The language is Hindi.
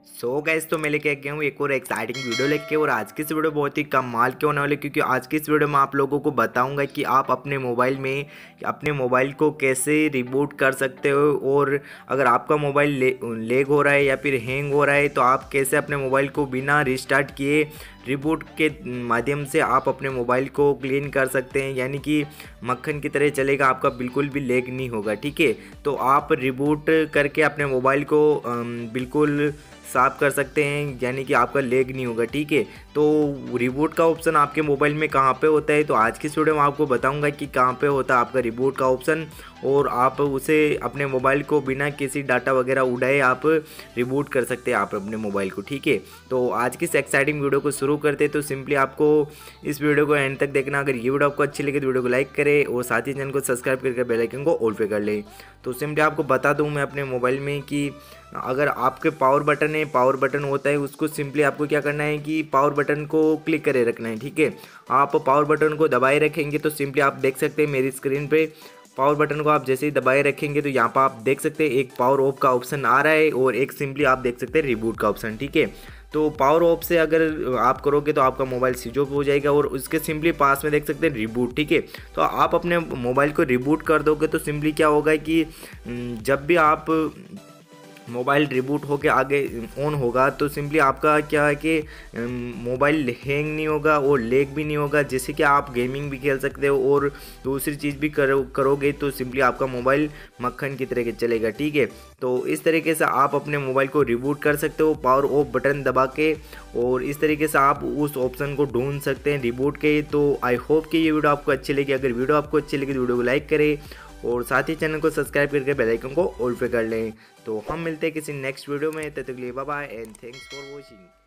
गाइस, तो मैं लेके आ गया हूँ एक और एक्साइटिंग वीडियो लेके। और आज की इस वीडियो बहुत ही कमाल के होने वाले, क्योंकि आज की इस वीडियो में आप लोगों को बताऊंगा कि आप अपने मोबाइल में अपने मोबाइल को कैसे रिबूट कर सकते हो। और अगर आपका मोबाइल लेग हो रहा है या फिर हैंग हो रहा है तो आप कैसे अपने मोबाइल को बिना रिस्टार्ट किए रिबूट के माध्यम से आप अपने मोबाइल को क्लीन कर सकते हैं, यानी कि मक्खन की तरह चलेगा, आपका बिल्कुल भी लेग नहीं होगा। ठीक है, तो आप रिबूट करके अपने मोबाइल को बिल्कुल साफ कर सकते हैं, यानी कि आपका लेग नहीं होगा। ठीक है, तो रिबूट का ऑप्शन आपके मोबाइल में कहाँ पे होता है, तो आज की इस वीडियो में आपको बताऊंगा कि कहाँ पे होता है आपका रिबूट का ऑप्शन, और आप उसे अपने मोबाइल को बिना किसी डाटा वगैरह उड़ाए आप रिबूट कर सकते हैं आप अपने मोबाइल को। ठीक है, तो आज की इस एक्साइटिंग वीडियो को शुरू करते हैं। तो सिंपली आपको इस वीडियो को एंड तक देखना। अगर ये वीडियो आपको अच्छी लगे तो वीडियो को लाइक करें और साथ ही चैनल को सब्सक्राइब करके बेल आइकन को ऑल पे कर लें। तो सिंपली आपको बता दूं मैं अपने मोबाइल में कि अगर आपके पावर बटन है, पावर बटन होता है, उसको सिंपली आपको क्या करना है कि पावर बटन को क्लिक करे रखना है। ठीक है, आप पावर बटन को दबाए रखेंगे तो सिंपली आप देख सकते हैं मेरी स्क्रीन पे पावर बटन को आप जैसे ही दबाए रखेंगे तो यहाँ पर आप देख सकते हैं एक पावर ऑफ का ऑप्शन आ रहा है और एक सिंपली आप देख सकते हैं रिबूट का ऑप्शन। ठीक है, तो पावर ऑफ से अगर आप करोगे तो आपका मोबाइल स्विच ऑफ हो जाएगा और उसके सिंपली पास में देख सकते हैं रिबूट। ठीक है, तो आप अपने मोबाइल को रिबूट कर दोगे तो सिंपली क्या होगा कि जब भी आप मोबाइल रिबूट होके आगे ऑन होगा तो सिंपली आपका क्या है कि मोबाइल हैंग नहीं होगा और लेग भी नहीं होगा, जैसे कि आप गेमिंग भी खेल सकते हो और दूसरी चीज़ भी करोगे तो सिंपली आपका मोबाइल मक्खन की तरह के चलेगा। ठीक है, तो इस तरीके से आप अपने मोबाइल को रिबूट कर सकते हो पावर ऑफ बटन दबा के, और इस तरीके से आप उस ऑप्शन को ढूंढ सकते हैं रिबूट के। तो आई होप कि ये वीडियो आपको अच्छी लगी। अगर वीडियो आपको अच्छी लगी तो वीडियो को लाइक करें और साथ ही चैनल को सब्सक्राइब करके बेल आइकन को ऑल पे कर लें। तो हम मिलते हैं किसी नेक्स्ट वीडियो में, तब तक के लिए bye bye and thanks for watching.